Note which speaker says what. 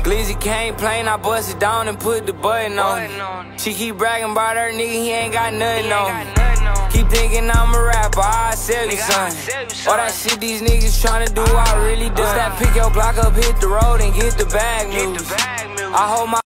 Speaker 1: Glizzy came plain, I bust it down and put the button on. She keep bragging about her nigga, he ain't got nothing on. Keep thinking I'm a rapper, I'll sell you something. All that shit these niggas tryna do, I really done. That pick your block up, hit the road and get the bag moves. I hold my